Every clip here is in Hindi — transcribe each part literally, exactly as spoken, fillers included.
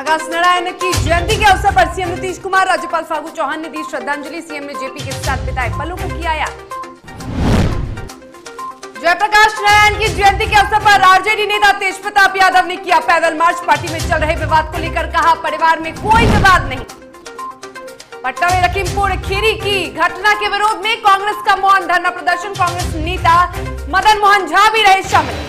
प्रकाश नारायण की जयंती के अवसर पर सीएम नीतीश कुमार, राज्यपाल फागू चौहान ने दी श्रद्धांजलि। सीएम ने जेपी के साथ बिताए पलों को किया याद। जयप्रकाश नारायण की जयंती के अवसर पर आरजेडी नेता तेज प्रताप यादव ने किया पैदल मार्च। पार्टी में चल रहे विवाद को लेकर कहा, परिवार में कोई विवाद नहीं। पटना में लखीमपुर खीरी की घटना के विरोध में कांग्रेस का मौन धरना प्रदर्शन। कांग्रेस नेता मदन मोहन झा भी रहे शामिल।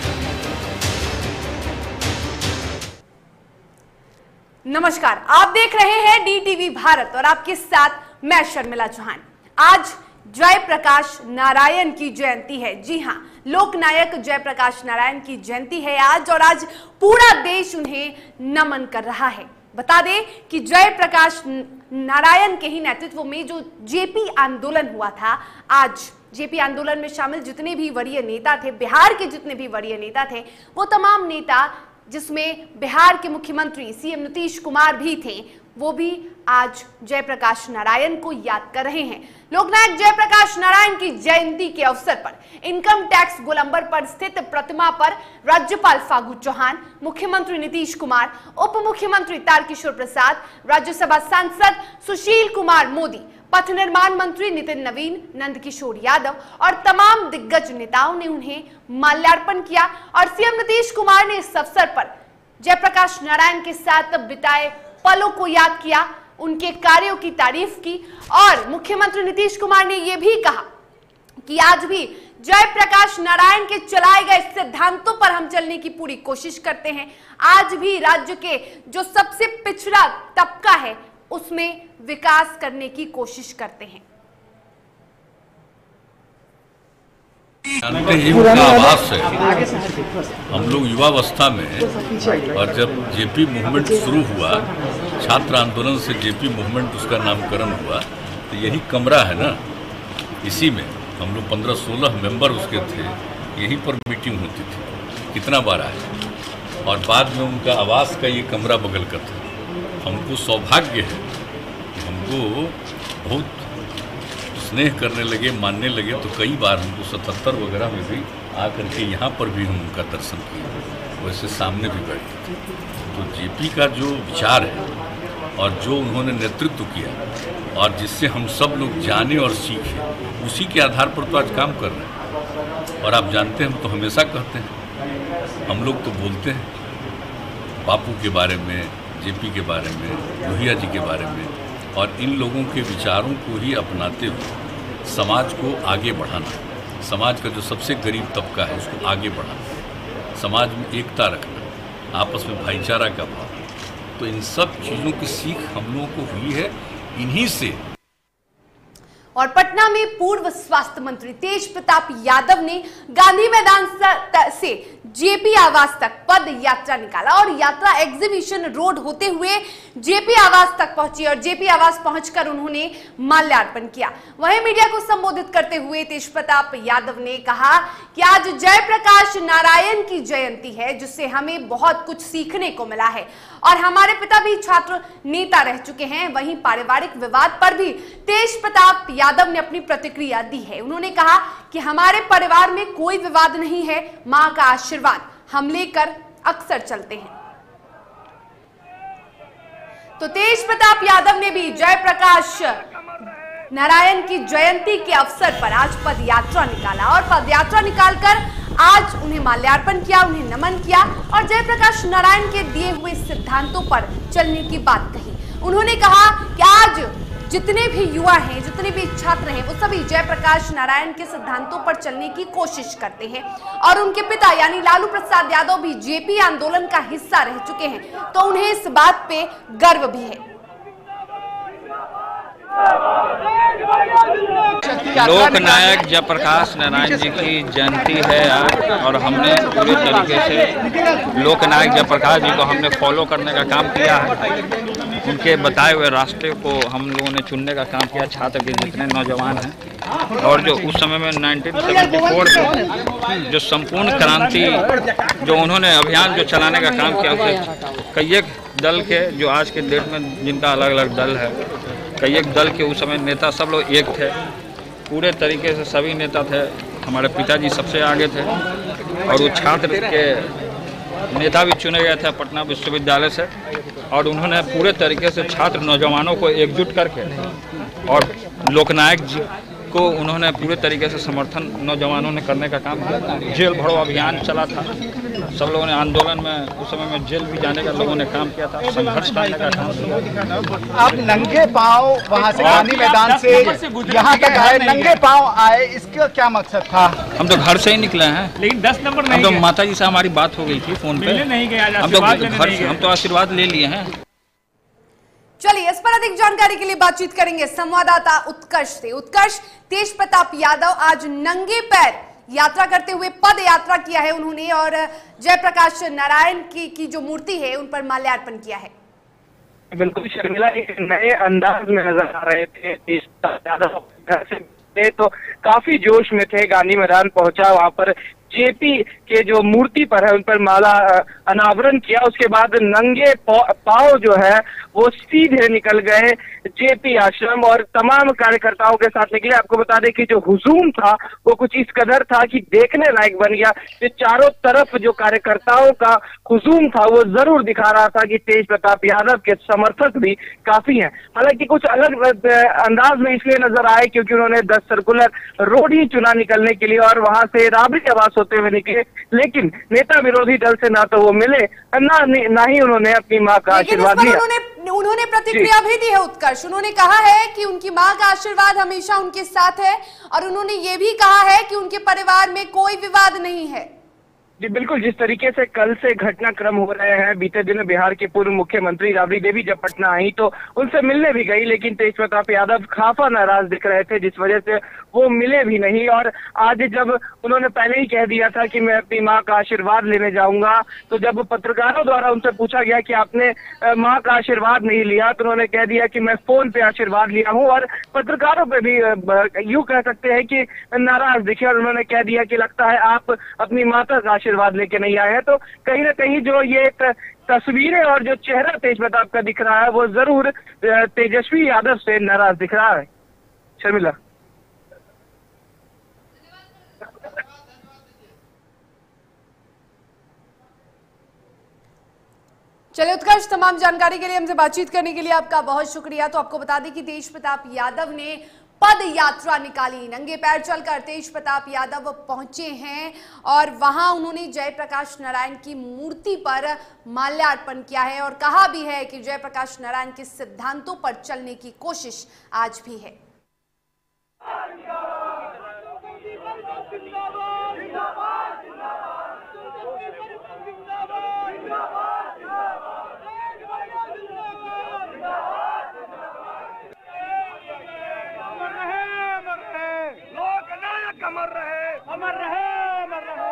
नमस्कार, आप देख रहे हैं डीटीवी भारत और आपके साथ मैं शर्मिला चौहान। आज जयप्रकाश नारायण की जयंती है। जी हां, लोकनायक जयप्रकाश नारायण की जयंती है आज, और आज पूरा देश उन्हें नमन कर रहा है। बता दें कि जयप्रकाश नारायण के ही नेतृत्व में जो जेपी आंदोलन हुआ था, आज जेपी आंदोलन में शामिल जितने भी वरीय नेता थे, बिहार के जितने भी वरीय नेता थे, वो तमाम नेता, जिसमें बिहार के मुख्यमंत्री सीएम नीतीश कुमार भी थे, वो भी आज जयप्रकाश नारायण को याद कर रहे हैं। लोकनायक जयप्रकाश नारायण की जयंती के अवसर पर इनकम टैक्स गोलंबर पर स्थित प्रतिमा पर राज्यपाल फागू चौहान, मुख्यमंत्री नीतीश कुमार, उप मुख्यमंत्री तारकिशोर प्रसाद, राज्यसभा सांसद सुशील कुमार मोदी, पथ निर्माण मंत्री नितिन नवीन, नंदकिशोर यादव और तमाम दिग्गज नेताओं ने उन्हें माल्यार्पण किया। और सीएम नीतीश कुमार ने इस अवसर पर जयप्रकाश नारायण के साथ बिताए पलों को याद किया, उनके कार्यों की तारीफ की। और मुख्यमंत्री नीतीश कुमार ने यह भी कहा कि आज भी जयप्रकाश नारायण के चलाए गए सिद्धांतों पर हम चलने की पूरी कोशिश करते हैं। आज भी राज्य के जो सबसे पिछड़ा तबका है, उसमें विकास करने की कोशिश करते हैं। का आभास है। हम लोग युवावस्था में, और जब जेपी मूवमेंट शुरू हुआ, छात्र आंदोलन से जेपी मूवमेंट उसका नामकरण हुआ, तो यही कमरा है ना, इसी में हम लोग पंद्रह सोलह मेंबर उसके थे, यहीं पर मीटिंग होती थी। कितना बार आए, और बाद में उनका आवास का ये कमरा बगल का था। हमको सौभाग्य है कि हमको बहुत स्नेह करने लगे, मानने लगे, तो कई बार हमको सतहत्तर वगैरह में भी आकर के यहाँ पर भी हम उनका दर्शन किए, वैसे सामने भी बैठे थे। तो जेपी का जो विचार है और जो उन्होंने नेतृत्व किया, और जिससे हम सब लोग जाने और सीखे, उसी के आधार पर तो आज काम कर रहे हैं। और आप जानते हैं, हम तो हमेशा कहते हैं, हम लोग तो बोलते हैं बापू के बारे में, जेपी के बारे में, लोहिया जी के बारे में, और इन लोगों के विचारों को ही अपनाते हुए समाज को आगे बढ़ाना, समाज का जो सबसे गरीब तबका है उसको आगे बढ़ाना, समाज में एकता रखना, आपस में भाईचारा का भाव, तो इन सब चीज़ों की सीख हम लोगों को हुई है इन्हीं से। और पटना में पूर्व स्वास्थ्य मंत्री तेज प्रताप यादव ने गांधी मैदान से जेपी आवास तक पद यात्रा निकाला, और यात्रा एग्जीबिशन रोड होते हुए जेपी आवास तक पहुंची, और जेपी आवास पहुंचकर उन्होंने माल्यार्पण किया। वहीं मीडिया को संबोधित करते हुए तेज प्रताप यादव ने कहा कि आज जयप्रकाश नारायण की जयंती है, जिससे हमें बहुत कुछ सीखने को मिला है, और हमारे पिता भी छात्र नेता रह चुके हैं। वहीं पारिवारिक विवाद पर भी तेज प्रताप यादव ने अपनी प्रतिक्रिया दी है। उन्होंने कहा कि हमारे परिवार में कोई विवाद नहीं है, मां का आशीर्वाद हम लेकर अक्सर चलते हैं। तो तेज प्रताप यादव ने भी जयप्रकाश नारायण की जयंती के अवसर पर आज पद यात्रा निकाला, और पद यात्रा निकालकर आज उन्हें माल्यार्पण किया, उन्हें नमन किया, और जयप्रकाश नारायण के दिए हुए सिद्धांतों पर चलने की बात कही। उन्होंने कहा कि आज जितने भी युवा हैं, जितने भी छात्र हैं, वो सभी जयप्रकाश नारायण के सिद्धांतों पर चलने की कोशिश करते हैं, और उनके पिता यानी लालू प्रसाद यादव भी जेपी आंदोलन का हिस्सा रह चुके हैं, तो उन्हें इस बात पे गर्व भी है। लोकनायक जयप्रकाश नारायण जी की जयंती है आज, और हमने पूरी तरीके से लोकनायक जयप्रकाश जी को हमने फॉलो करने का काम किया है। उनके बताए हुए रास्ते को हम लोगों ने चुनने का काम किया, छात्र के जितने नौजवान हैं, और जो उस समय में नाइनटीन सेवेंटी फोर में जो संपूर्ण क्रांति जो उन्होंने अभियान जो चलाने का काम किया, उसे कई एक दल के जो आज के डेट में जिनका अलग अलग दल है, कई एक दल के उस समय नेता सब लोग एक थे, पूरे तरीके से सभी नेता थे। हमारे पिताजी सबसे आगे थे, और वो छात्र के नेता भी चुने गए थे पटना विश्वविद्यालय से, और उन्होंने पूरे तरीके से छात्र नौजवानों को एकजुट करके और लोकनायक जी को उन्होंने पूरे तरीके से समर्थन नौजवानों ने करने का काम किया। जेल भरो अभियान चला था, सब लोगों ने आंदोलन में उस समय में जेल भी जाने का लोगों ने काम किया था, संघर्ष करने का काम किया। आप नंगे पाँव वहाँ से गांधी मैदान से यहाँ तक आए, नंगे पाँव आए, इसका क्या मकसद था? हम तो घर से ही निकले हैं, लेकिन दस नंबर हम तो माता जी से हमारी बात हो गई थी फोन पे, नहीं गए, हम तो घर से हम तो आशीर्वाद ले लिए हैं। चलिए इस पर अधिक जानकारी के लिए बातचीत करेंगे संवाददाता उत्कर्ष से। उत्कर्ष, तेज प्रताप यादव आज नंगे पैर यात्रा करते हुए पद यात्रा किया है उन्होंने, और जयप्रकाश नारायण की की जो मूर्ति है उन पर माल्यार्पण किया है। बिल्कुल शर्मिला, एक नए अंदाज में नजर आ रहे थे तेज प्रताप यादव। घर से तो काफी जोश में थे, गांधी मैदान पहुंचा, वहां पर जेपी के जो मूर्ति पर है उन पर माला अनावरण किया। उसके बाद नंगे पांव जो है वो सीधे निकल गए जेपी आश्रम और तमाम कार्यकर्ताओं के साथ निकले। आपको बता दें कि जो हुजूम था वो कुछ इस कदर था कि देखने लायक बन गया। कि चारों तरफ जो कार्यकर्ताओं का हुजूम था वो जरूर दिखा रहा था कि तेज प्रताप यादव के समर्थक भी काफी हैं। हालांकि कुछ अलग अंदाज में इसलिए नजर आए क्योंकि उन्होंने दस सर्कुलर रोड ही चुना निकलने के लिए और वहां से राबड़ी आवाज होते हुए निकले, लेकिन नेता विरोधी दल से ना तो वो मिले ना ना ही उन्होंने अपनी मां का आशीर्वाद लिया। उन्होंने उन्होंने प्रतिक्रिया भी दी है उत्कर्ष। उन्होंने कहा है कि उनकी मां का आशीर्वाद हमेशा उनके साथ है, और उन्होंने ये भी कहा है कि उनके परिवार में कोई विवाद नहीं है। जी बिल्कुल, जिस तरीके से कल से घटनाक्रम हो रहे हैं, बीते दिन बिहार के पूर्व मुख्यमंत्री राबड़ी देवी जब पटना आई तो उनसे मिलने भी गई, लेकिन तेज प्रताप यादव खासा नाराज दिख रहे थे, जिस वजह से वो मिले भी नहीं। और आज जब उन्होंने पहले ही कह दिया था कि मैं अपनी मां का आशीर्वाद लेने जाऊंगा, तो जब पत्रकारों द्वारा उनसे पूछा गया कि आपने मां का आशीर्वाद नहीं लिया, तो उन्होंने कह दिया कि मैं फोन पे आशीर्वाद लिया हूँ। और पत्रकारों पे भी यूं कह सकते हैं कि नाराज दिखे, और उन्होंने कह दिया कि लगता है आप अपनी माता का आशीर्वाद लेके नहीं आए हैं। तो कहीं ना कहीं जो ये तस्वीरें और जो चेहरा तेज प्रताप का दिख रहा है वो जरूर तेजस्वी यादव से नाराज दिख रहा है। शर्मिला, चलिए उत्कर्ष, तमाम जानकारी के लिए हमसे बातचीत करने के लिए आपका बहुत शुक्रिया। तो आपको बता दें कि तेज प्रताप यादव ने पद यात्रा निकाली, नंगे पैर चलकर तेज प्रताप यादव पहुंचे हैं और वहां उन्होंने जयप्रकाश नारायण की मूर्ति पर माल्यार्पण किया है और कहा भी है कि जयप्रकाश नारायण के सिद्धांतों पर चलने की कोशिश आज भी है। अमर रहे, अमर रहे, अमर रहे।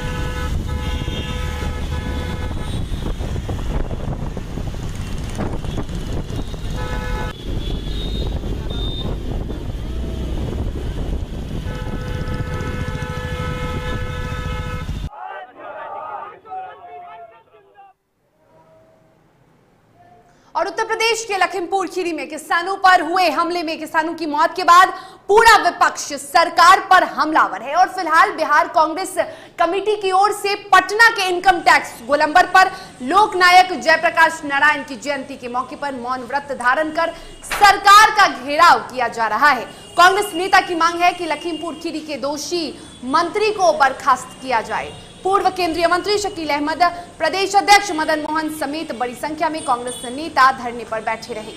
और उत्तर प्रदेश के लखीमपुर खीरी में किसानों पर हुए हमले में किसानों की मौत के बाद पूरा विपक्ष सरकार पर हमलावर है और फिलहाल बिहार कांग्रेस कमेटी की ओर से पटना के इनकम टैक्स गोलंबर पर लोकनायक जयप्रकाश नारायण की जयंती के मौके पर मौन व्रत धारण कर सरकार का घेराव किया जा रहा है। कांग्रेस नेता की मांग है कि लखीमपुर खीरी के दोषी मंत्री को बर्खास्त किया जाए। पूर्व केंद्रीय मंत्री शकील अहमद, प्रदेश अध्यक्ष मदन मोहन समेत बड़ी संख्या में कांग्रेस नेता धरने पर बैठे रहे।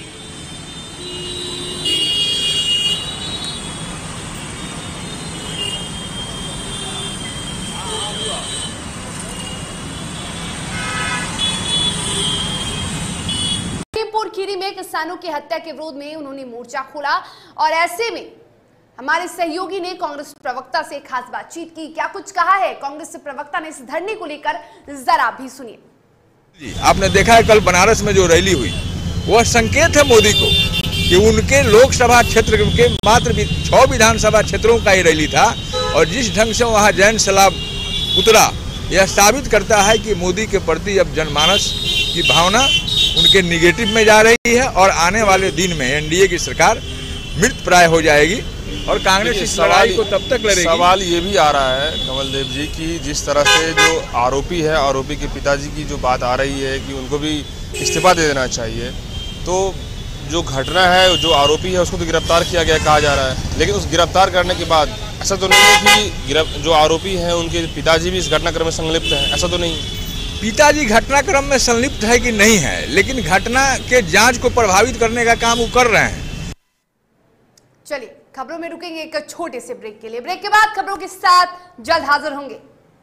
लखीमपुर खीरी में किसानों की हत्या के विरोध में उन्होंने मोर्चा खोला और ऐसे में हमारे सहयोगी ने कांग्रेस प्रवक्ता से खास बातचीत की। क्या कुछ कहा है कांग्रेस प्रवक्ता ने इस धरने को लेकर, जरा भी सुनिए। जी, आपने देखा है कल बनारस में जो रैली हुई, वह संकेत है मोदी को कि उनके लोकसभा क्षेत्र के मात्र छह विधानसभा क्षेत्रों का ही रैली था और जिस ढंग से वहां जैन सैलाब उतरा, यह साबित करता है कि मोदी के प्रति अब जनमानस की भावना उनके निगेटिव में जा रही है और आने वाले दिन में एनडीए की सरकार मृत प्राय हो जाएगी। और कांग्रेस देखिए, इस लड़ाई को तब तक लड़ेगी। सवाल ये भी आ रहा है कमल देव जी की जिस तरह से जो आरोपी है, आरोपी के पिताजी की जो बात आ रही है कि उनको भी इस्तीफा दे देना चाहिए, तो जो घटना है, जो आरोपी है उसको तो गिरफ्तार किया गया कहा जा रहा है, लेकिन उस गिरफ्तार करने के बाद ऐसा तो नहीं है कि जो आरोपी हैं उनके पिताजी भी इस घटनाक्रम में संलिप्त हैं, ऐसा तो नहीं। पिताजी घटनाक्रम में संलिप्त है कि नहीं है, लेकिन घटना के जांच को प्रभावित करने का काम वो कर रहे हैं। चलिए खबरों में रुकेंगे एक छोटे से ब्रेक के लिए। ब्रेक के बाद खबरों के साथ जल्द हाजिर होंगे।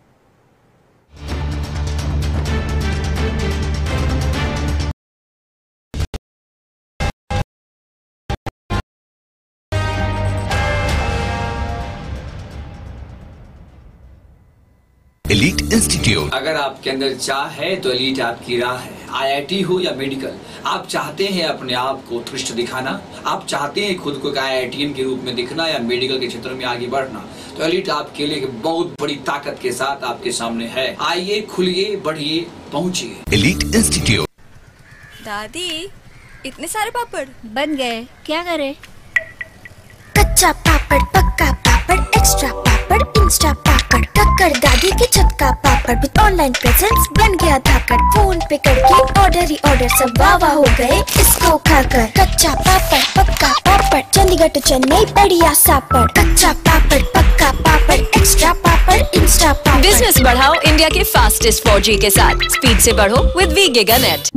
Elite institute. अगर आपके अंदर चाह है तो एलीट आपकी राह है। आईआईटी हो या मेडिकल, आप चाहते हैं अपने आप को उत्कृष्ट दिखाना, आप चाहते हैं खुद को एक आईआईटीएन के रूप में दिखना या मेडिकल के क्षेत्र में आगे बढ़ना, तो एलीट आपके लिए बहुत बड़ी ताकत के साथ आपके सामने है। आइए, खुलिए, बढ़िए, पहुंचिए। Elite institute. दादी, इतने सारे पापड़ बन गए, क्या करे? कच्चा पापड़, पक्का पापड़, एक्स्ट्रा पापड़, इंस्टा पापड़, टक्कर दादी के छत का पापड़ विद ऑनलाइन प्रेजेंस बन गया धाकड़। फोन पे करके ऑर्डर ही ऑर्डर, सब वाह वाह हो गए इसको खाकर। कच्चा पापड़, पक्का पापड़, चंडीगढ़ टू चेन्नई बढ़िया सापड़। कच्चा पापड़, पक्का पापड़, एक्स्ट्रा पापड़, इंस्टा पापड़। बिजनेस बढ़ाओ इंडिया के फास्टेस्ट फोर जी के साथ, स्पीड से बढ़ो with Vi giga net.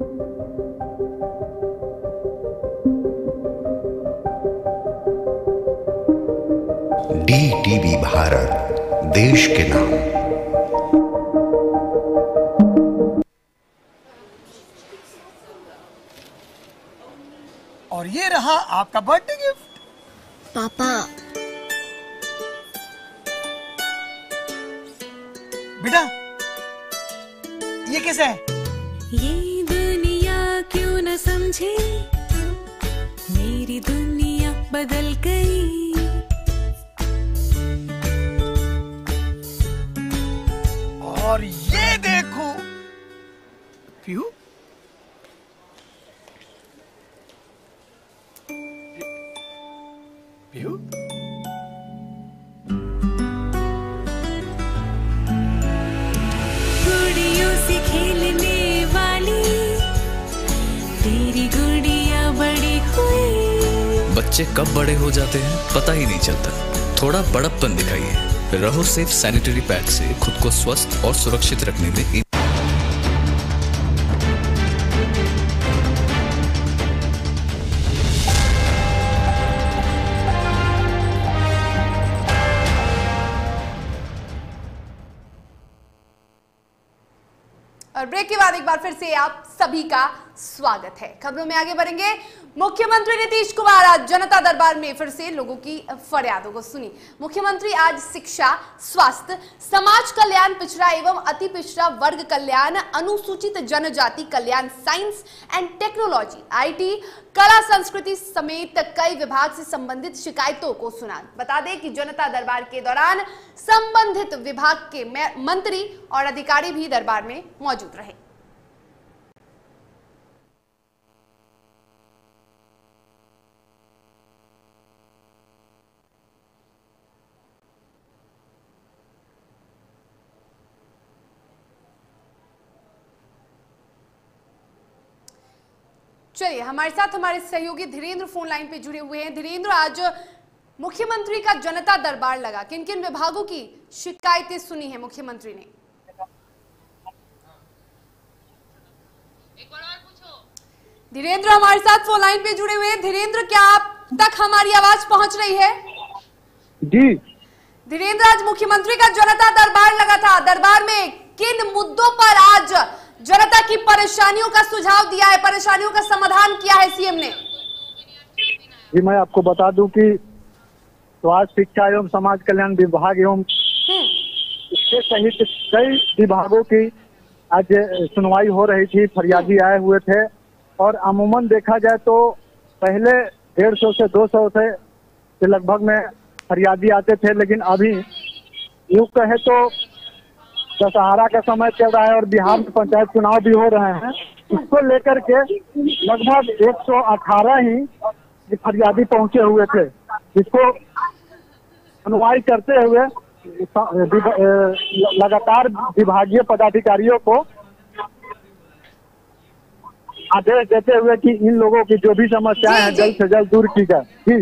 DTV Bharat, देश के नाम। और ये रहा आपका बर्थडे गिफ्ट। पापा, बेटा ये कैसा है? ये दुनिया क्यों न समझे, मेरी दुनिया बदल गई। और ये देखो पीहू, पीहू गुड़ियों से खेलने वाली तेरी गुड़िया बड़ी हुई। बच्चे कब बड़े हो जाते हैं पता ही नहीं चलता। थोड़ा बड़प्पन दिखाइए। रहो सेफ सैनिटरी पैड से खुद को स्वस्थ और सुरक्षित रखने में। और ब्रेक के बाद एक बार फिर से आप सभी का स्वागत है। खबरों में आगे बढ़ेंगे। मुख्यमंत्री नीतीश कुमार आज जनता दरबार में फिर से लोगों की फरियादों को सुनी। मुख्यमंत्री आज शिक्षा, स्वास्थ्य, समाज कल्याण, पिछड़ा एवं अति पिछड़ा वर्ग कल्याण, अनुसूचित जनजाति कल्याण, साइंस एंड टेक्नोलॉजी, आईटी, कला संस्कृति समेत कई विभाग से संबंधित शिकायतों को सुना। बता दें कि जनता दरबार के दौरान संबंधित विभाग के मंत्री और अधिकारी भी दरबार में मौजूद रहे। चलिए हमारे साथ हमारे सहयोगी धीरेन्द्र फोन लाइन पे जुड़े हुए हैं। धीरेन्द्र, आज मुख्यमंत्री का जनता दरबार लगा, किन किन विभागों की शिकायतें सुनी है मुख्यमंत्री ने? धीरेन्द्र हमारे साथ फोन लाइन पे जुड़े हुए हैं। धीरेन्द्र, क्या आप तक हमारी आवाज पहुंच रही है? जी धीरेन्द्र, आज मुख्यमंत्री का जनता दरबार लगा था। दरबार में किन मुद्दों पर आज जनता की परेशानियों का सुझाव दिया है, परेशानियों का समाधान किया है सीएम ने? जी मैं आपको बता दूं कि स्वास्थ्य, शिक्षा एवं समाज कल्याण विभाग एवं इसके सहित कई विभागों की आज सुनवाई हो रही थी। फरियादी आए हुए थे और अमूमन देखा जाए तो पहले डेढ़ सौ से दो सौ से लगभग में फरियादी आते थे, लेकिन अभी यूं कहे तो दशहरा का समय चल रहा है और बिहार में पंचायत चुनाव भी हो रहे हैं। इसको लेकर के लगभग एक सौ अठारह ही फरियादी पहुंचे हुए थे। इसको सुनवाई करते हुए लगातार विभागीय पदाधिकारियों को आदेश देते हुए कि इन लोगों की जो भी समस्याएं हैं जल्द से जल्द दूर की जाए। जी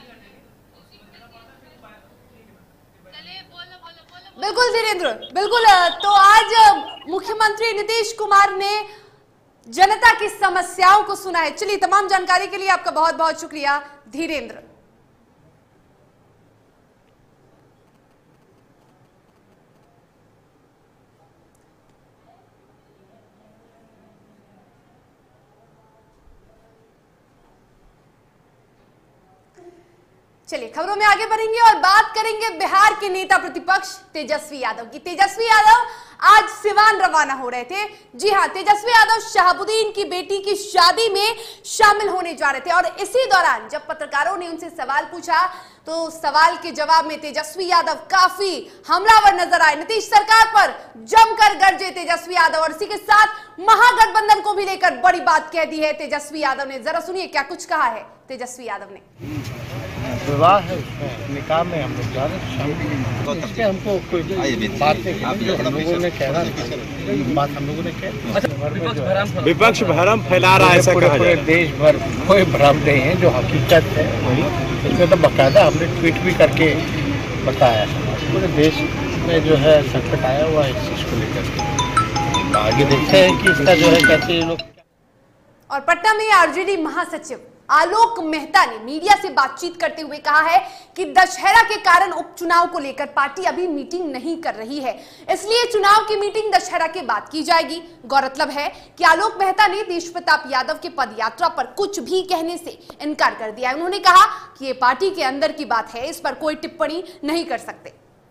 बिल्कुल धीरेन्द्र, बिल्कुल। तो आज मुख्यमंत्री नीतीश कुमार ने जनता की समस्याओं को सुना है। चलिए, तमाम जानकारी के लिए आपका बहुत बहुत शुक्रिया धीरेन्द्र। चलिए खबरों में आगे बढ़ेंगे और बात करेंगे बिहार के नेता प्रतिपक्ष तेजस्वी यादव की। तेजस्वी यादव आज सिवान रवाना हो रहे थे। जी हां, तेजस्वी यादव शहाबुद्दीन की बेटी की शादी में शामिल होने जा रहे थे और इसी दौरान जब पत्रकारों ने उनसे सवाल पूछा तो सवाल के जवाब में तेजस्वी यादव काफी हमलावर नजर आए। नीतीश सरकार पर जमकर गरजे तेजस्वी यादव और इसी के साथ महागठबंधन को भी लेकर बड़ी बात कह दी है तेजस्वी यादव ने। जरा सुनिए क्या कुछ कहा है तेजस्वी यादव ने। विवाह है, उसमें निकाह में हम लोग जा रहे हैं। इसमें हमको कोई बात नहीं, हम लोगों ने कहना बात हम लोगों ने कह विपक्ष भ्रम फैला रहा है, ऐसा कहा पूरे देश भर कोई भ्रम नहीं है, जो हकीकत है वही। इसमें तो बाकायदा हमने ट्वीट भी करके बताया पूरे देश में जो है संकट आया हुआ है इस चीज को लेकर। आगे देखते हैं कि इसका जो है कैसे लोग। और पटना में आरजेडी महासचिव आलोक मेहता ने मीडिया से बातचीत करते हुए कहा है कि दशहरा के कारण उपचुनाव को लेकर पार्टी अभी मीटिंग नहीं कर रही है, इसलिए चुनाव की मीटिंग दशहरा के बाद की जाएगी। गौरतलब है कि आलोक मेहता ने तेज प्रताप यादव के पदयात्रा पर कुछ भी कहने से इनकार कर दिया है। उन्होंने कहा कि ये पार्टी के अंदर की बात है, इस पर कोई टिप्पणी नहीं कर सकते।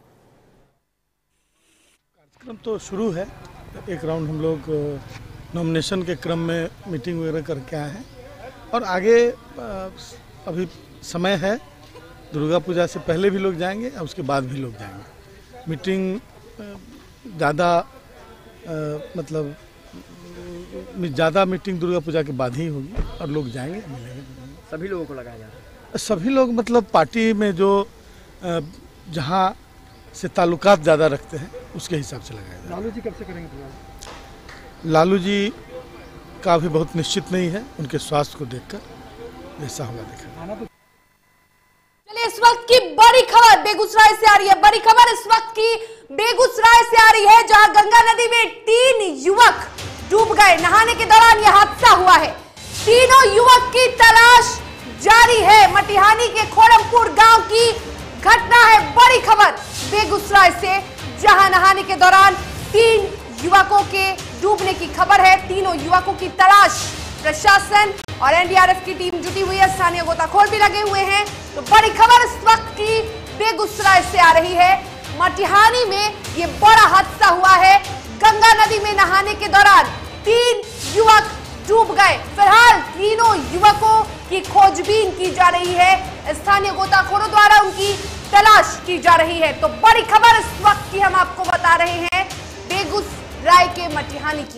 कार्यक्रम तो शुरू है, एक राउंड हम लोग नॉमिनेशन के क्रम में मीटिंग वगैरह करके आए हैं और आगे अभी समय है। दुर्गा पूजा से पहले भी लोग जाएंगे और उसके बाद भी लोग जाएंगे। मीटिंग ज़्यादा मतलब ज़्यादा मीटिंग दुर्गा पूजा के बाद ही होगी और लोग जाएंगे, मिलेंगे। सभी लोगों को लगाया जा रहा है? सभी लोग मतलब पार्टी में जो जहाँ से ताल्लुकात ज़्यादा रखते हैं उसके हिसाब से लगाया जा रहा है। लालू जी कब से करेंगे? लालू जी का अभी बहुत निश्चित नहीं है, उनके स्वास्थ्य को देखकर जैसा होगा देखेंगे। चलिए, इस वक्त की बड़ी खबर बेगूसराय से आ रही है। बड़ी खबर इस वक्त की बेगूसराय से आ रही है, जहां गंगा नदी में तीन युवक डूब गए। नहाने के दौरान यह हादसा हुआ है। तीनों युवक की तलाश जारी है। मटिहानी के खोड़मपुर गांव की घटना है। बड़ी खबर बेगूसराय से, जहां नहाने के दौरान तीन युवकों के डूबने की खबर है। तीनों युवकों की तलाश प्रशासन और एनडीआरएफ की टीम जुटी हुई है। स्थानीय गोताखोर भी लगे हुए हैं। तो बड़ी खबर इस वक्त की बेगूसराय से आ रही है। मटिहानी में ये बड़ा हादसा हुआ है। गंगा नदी में नहाने के दौरान तीन युवक डूब गए। फिलहाल तीनों युवकों की खोजबीन की जा रही है। स्थानीय गोताखोरों द्वारा उनकी तलाश की जा रही है। तो बड़ी खबर इस वक्त की हम आपको बता रहे हैं बेगूसराय के मटिहानी की।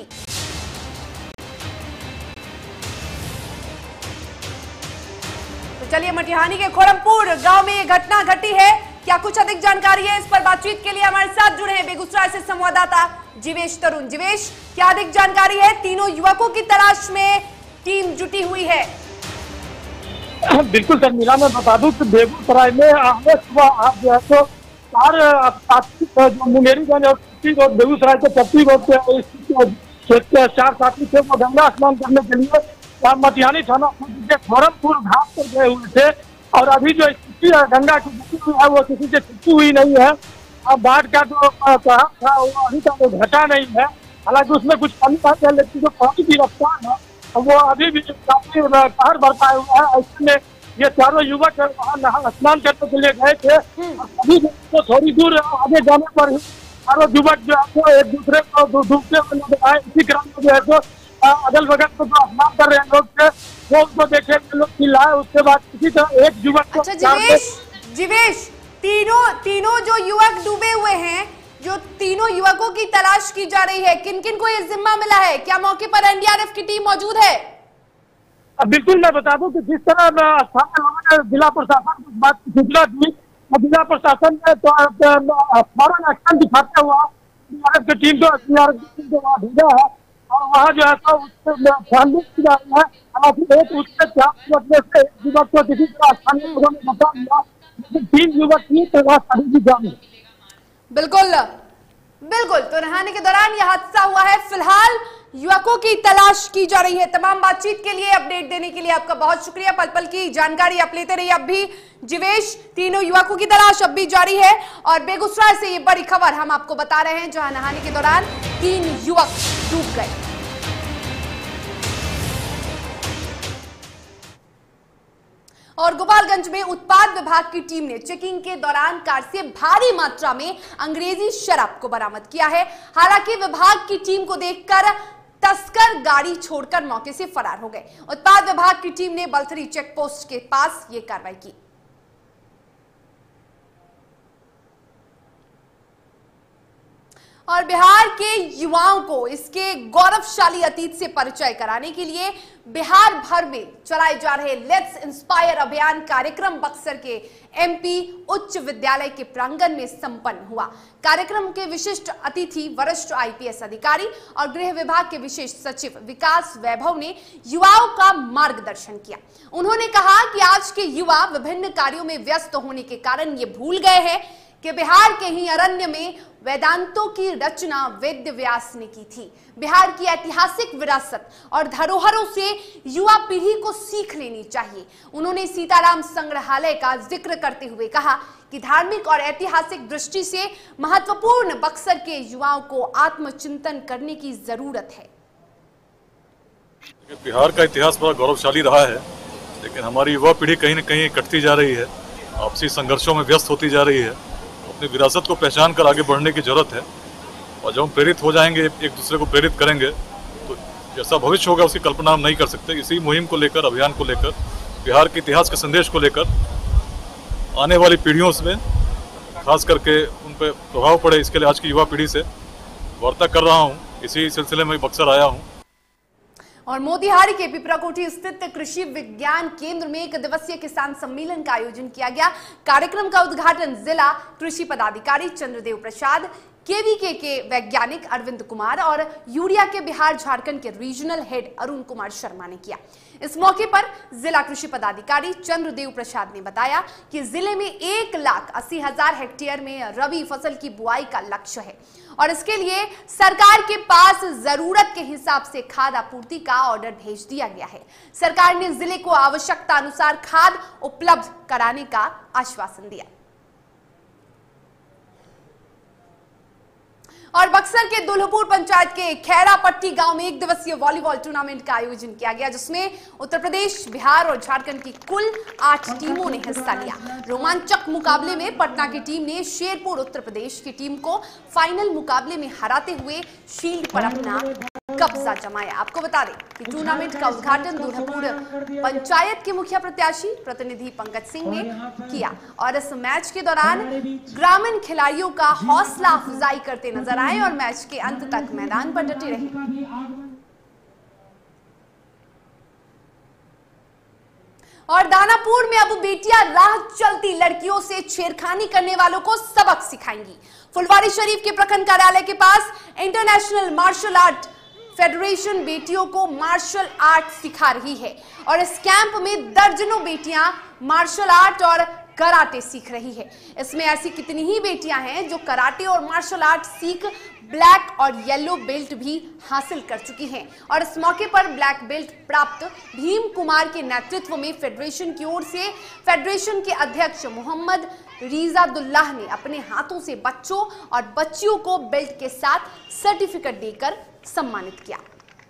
तो चलिए, मटिहानी के खोड़मपुर गांव में ये घटना घटी है। क्या कुछ अधिक जानकारी है, इस पर बातचीत के लिए हमारे साथ जुड़े हैं बेगूसराय से संवाददाता जीवेश तरुण। जीवेश, क्या अधिक जानकारी है? तीनों युवकों की तलाश में टीम जुटी हुई है। बिल्कुल शर्मिला, मैं बता दूं कि बेगूसराय में आज सुबह आप जो है तो चार मुंगेरीगंज और बेगूसराय के चप्पी रोड के चार साथी थे, वो गंगा स्नान करने के लिए मटिहानी थाना के खोड़मपुर घाट पर गए हुए थे। और अभी जो स्थिति है गंगा की स्थिति है वो किसी से छुट्टी हुई नहीं है। अब बाढ़ का जो कहर था वो अभी तक तो घटा नहीं है। हालांकि उसमें कुछ कमी आती है, लेकिन जो पानी की रफ्तार है वो अभी भी काफी कहर बरपाए हुआ है। ऐसे में ये चारों युवक वहाँ स्नान करने के लिए गए थे। अभी तो थोड़ी दूर आगे जाने पर ही चारों युवक जो है एक दूसरे को डूबते हुए नजर आए। इसी क्रम में जो है तो अगल बगल को जो स्नान कर रहे हैं लोग थे वो उनको देखे लोग चिल्लाए। उसके बाद इसी तरह एक युवक को अच्छा जीवेश, जीवेश तीनों तीनों जो युवक डूबे हुए हैं, जो तीनों युवकों की तलाश की जा रही है, किन किन को ये जिम्मा मिला है? क्या मौके पर एनडीआरएफ की टीम मौजूद है? अब बिल्कुल मैं बता दूं कि जिस तरह स्थानीय लोगों ने जिला प्रशासन को इस बात की सूचना दी, जिला प्रशासन ने तो फौरन एक्शन दिखाते हुआ एसडीआरएफ की टीम को एसडीआरएफ की टीम को वहाँ भेजा है और वहाँ जो है तो उससे छानबीन की जा रही है। हालांकि एक उसके चार युवक से एक युवक को किसी तरह स्थानीय लोगों ने बता दिया, लेकिन तीन युवक की तलाश अभी भी जारी है। बिल्कुल बिल्कुल, तो नहाने के दौरान यह हादसा हुआ है। फिलहाल युवकों की तलाश की जा रही है। तमाम बातचीत के लिए, अपडेट देने के लिए आपका बहुत शुक्रिया। पल पल की जानकारी आप लेते रहिए। अब भी जीवेश, तीनों युवकों की तलाश अब भी जारी है और बेगूसराय से ये बड़ी खबर हम आपको बता रहे हैं, जहां नहाने के दौरान तीन युवक डूब गए। और गोपालगंज में उत्पाद विभाग की टीम ने चेकिंग के दौरान कार से भारी मात्रा में अंग्रेजी शराब को बरामद किया है। हालांकि विभाग की टीम को देखकर तस्कर गाड़ी छोड़कर मौके से फरार हो गए। उत्पाद विभाग की टीम ने बलथरी चेक पोस्ट के पास यह कार्रवाई की। और बिहार के युवाओं को इसके गौरवशाली अतीत से परिचय कराने के लिए बिहार भर में चलाए जा रहे लेट्स इंस्पायर अभियान कार्यक्रम बक्सर के एमपी उच्च विद्यालय के प्रांगण में संपन्न हुआ। कार्यक्रम के विशिष्ट अतिथि वरिष्ठ आईपीएस अधिकारी और गृह विभाग के विशेष सचिव विकास वैभव ने युवाओं का मार्गदर्शन किया। उन्होंने कहा कि आज के युवा विभिन्न कार्यों में व्यस्त होने के कारण ये भूल गए हैं कि बिहार के ही अरण्य में वेदांतों की रचना वेद व्यास ने की थी। बिहार की ऐतिहासिक विरासत और धरोहरों से युवा पीढ़ी को सीख लेनी चाहिए। उन्होंने सीताराम संग्रहालय का जिक्र करते हुए कहा कि धार्मिक और ऐतिहासिक दृष्टि से महत्वपूर्ण बक्सर के युवाओं को आत्मचिंतन करने की जरूरत है। बिहार का इतिहास बड़ा गौरवशाली रहा है, लेकिन हमारी युवा पीढ़ी कहीं न कहीं कटती जा रही है, आपसी संघर्षों में व्यस्त होती जा रही है। अपनी विरासत को पहचान कर आगे बढ़ने की जरूरत है और जब हम प्रेरित हो जाएंगे, एक दूसरे को प्रेरित करेंगे, तो जैसा भविष्य होगा उसकी कल्पना हम नहीं कर सकते। इसी मुहिम को लेकर, अभियान को लेकर, बिहार के इतिहास के संदेश को लेकर आने वाली पीढ़ियों में खास करके उन पर प्रभाव पड़े, इसके लिए आज की युवा पीढ़ी से वार्ता कर रहा हूँ। इसी सिलसिले में बक्सर आया हूँ। और मोतिहारी के पिपराकोठी स्थित कृषि विज्ञान केंद्र में एक दिवसीय किसान सम्मेलन का आयोजन किया गया। कार्यक्रम का उद्घाटन जिला कृषि पदाधिकारी चंद्रदेव प्रसाद, केवीके के वैज्ञानिक अरविंद कुमार और यूरिया के बिहार झारखंड के रीजनल हेड अरुण कुमार शर्मा ने किया। इस मौके पर जिला कृषि पदाधिकारी चंद्रदेव प्रसाद ने बताया कि जिले में एक लाख अस्सी हजार हेक्टेयर में रबी फसल की बुआई का लक्ष्य है और इसके लिए सरकार के पास जरूरत के हिसाब से खाद आपूर्ति का ऑर्डर भेज दिया गया है। सरकार ने जिले को आवश्यकता अनुसार खाद उपलब्ध कराने का आश्वासन दिया। और बक्सर के दुल्हपुर पंचायत के खैरापट्टी गांव में एक दिवसीय वॉलीबॉल टूर्नामेंट का आयोजन किया गया, जिसमें उत्तर प्रदेश, बिहार और झारखंड की कुल आठ टीमों ने हिस्सा लिया। रोमांचक मुकाबले में पटना की टीम ने शेरपुर उत्तर प्रदेश की टीम को फाइनल मुकाबले में हराते हुए शील्ड पर अपना कब्जा जमाया। आपको बता दें कि टूर्नामेंट का उद्घाटन दुल्हपुर पंचायत के मुखिया प्रत्याशी प्रतिनिधि पंकज सिंह ने किया और इस मैच के दौरान ग्रामीण खिलाड़ियों का हौसला अफजाई करते नजर आए और मैच के अंत तक मैदान पर डटे रहे। और दानापुर में अब बेटियां राह चलती लड़कियों से छेड़खानी करने वालों को सबक सिखाएंगी। फुलवारी शरीफ के प्रखंड कार्यालय के पास इंटरनेशनल मार्शल आर्ट फेडरेशन बेटियों को मार्शल आर्ट सिखा रही है और इस कैंप में दर्जनों बेटियां मार्शल आर्ट और कराटे सीख रही है। इसमें ऐसी कितनी ही बेटियां हैं जो कराटे और मार्शल आर्ट सीख ब्लैक और येलो बेल्ट भी हासिल कर चुकी हैं। और इस मौके पर ब्लैक बेल्ट प्राप्त भीम कुमार के नेतृत्व में फेडरेशन की ओर से फेडरेशन के अध्यक्ष मोहम्मद रिजादुल्लाह ने अपने हाथों से बच्चों और बच्चियों को बेल्ट के साथ सर्टिफिकेट देकर सम्मानित किया।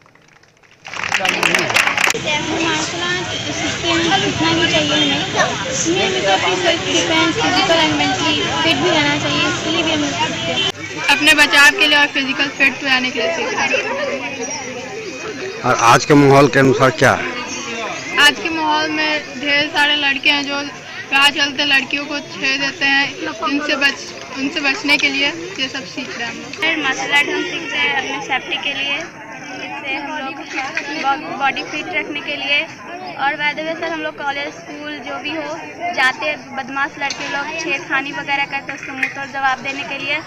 मार्शल आर्ट सीखते हैं, सीखना भी चाहिए हमें। इसमें हमें तो अपनी self defence, physical and mentally fit भी रहना चाहिए, इसलिए भी हम सीखते हैं। अपने बचाव के लिए और फिजिकल फिट रहने के लिए सीखते हैं। और आज के माहौल के अनुसार क्या है? आज के माहौल में ढेर सारे लड़के हैं जो राह चलते लड़कियों को छेड़ देते हैं, जिनसे बच उनसे बचने के लिए ये सब सीख रहे हैं हम। मार्शल आर्ट हम सीखते हैं अपने सेफ्टी के लिए, इससे हम लोग बॉडी फिट रखने के लिए और वैसे भी सर हम लोग कॉलेज स्कूल जो भी हो जाते, बदमाश लड़के लोग छेड़खानी वगैरह करते उसको मुंह तोड़ जवाब देने के लिए।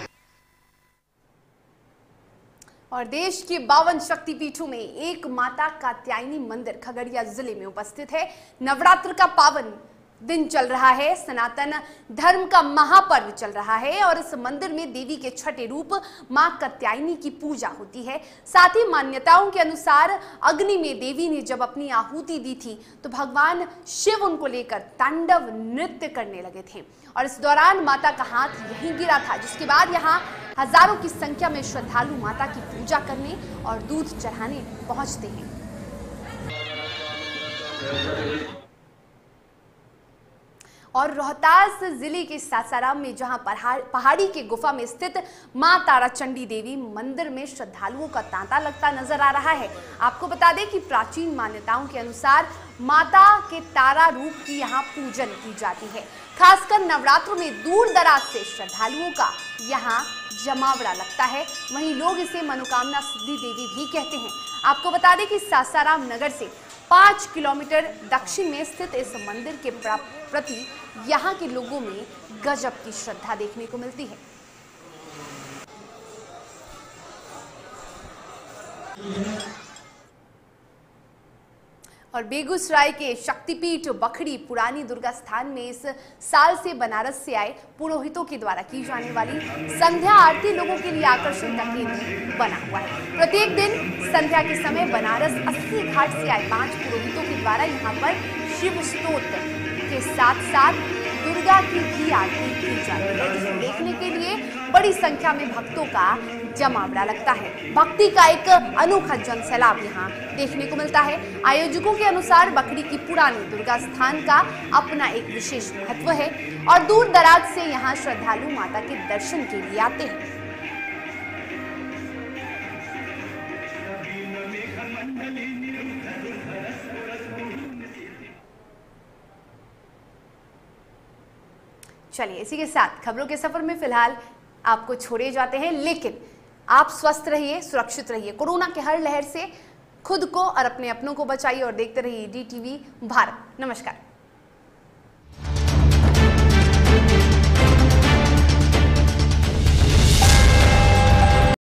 और देश के बावन शक्तिपीठों में एक माता कात्यायनी मंदिर खगड़िया जिले में उपस्थित है। नवरात्र का पावन दिन चल रहा है, सनातन धर्म का महापर्व चल रहा है और इस मंदिर में देवी के छठे रूप मां कात्यायनी की पूजा होती है। साथ ही मान्यताओं के अनुसार अग्नि में देवी ने जब अपनी आहुति दी थी तो भगवान शिव उनको लेकर तांडव नृत्य करने लगे थे और इस दौरान माता का हाथ यहीं गिरा था, जिसके बाद यहाँ हजारों की संख्या में श्रद्धालु माता की पूजा करने और दूध चढ़ाने पहुंचते हैं। और रोहतास जिले के सासाराम में जहां पहाड़ी के गुफा में स्थित मां ताराचंडी देवी मंदिर में श्रद्धालुओं का तांता लगता नजर आ रहा है। आपको बता दें कि प्राचीन मान्यताओं के अनुसार माता के तारा रूप की यहां पूजन की जाती है। खासकर नवरात्रों में दूर दराज से श्रद्धालुओं का यहां जमावड़ा लगता है। वहीं लोग इसे मनोकामना सिद्धि देवी भी कहते हैं। आपको बता दें कि सासाराम नगर से पाँच किलोमीटर दक्षिण में स्थित इस मंदिर के प्रति यहाँ के लोगों में गजब की श्रद्धा देखने को मिलती है। और बेगूसराय के शक्तिपीठ बखरी पुरानी दुर्गा स्थान में इस साल से बनारस से आए पुरोहितों के द्वारा की जाने वाली संध्या आरती लोगों के लिए आकर्षण का केंद्र बना हुआ है। प्रत्येक दिन संध्या के समय बनारस अस्सी घाट से आए पांच पुरोहितों के द्वारा यहाँ पर शिव स्तोत्र के साथ साथ दुर्गा की भी आरती की जाती है, जिसे देखने के लिए बड़ी संख्या में भक्तों का जमावड़ा लगता है। भक्ति का एक अनोखा जनसैलाब यहाँ देखने को मिलता है। आयोजकों के अनुसार बखरी की पुरानी दुर्गा स्थान का अपना एक विशेष महत्व है और दूर दराज से यहाँ श्रद्धालु माता के दर्शन के लिए आते हैं। चलिए इसी के साथ खबरों के सफर में फिलहाल आपको छोड़े जाते हैं, लेकिन आप स्वस्थ रहिए, सुरक्षित रहिए। कोरोना के हर लहर से खुद को और अपने अपनों को बचाइए और देखते रहिए डी टीवी भारत। नमस्कार।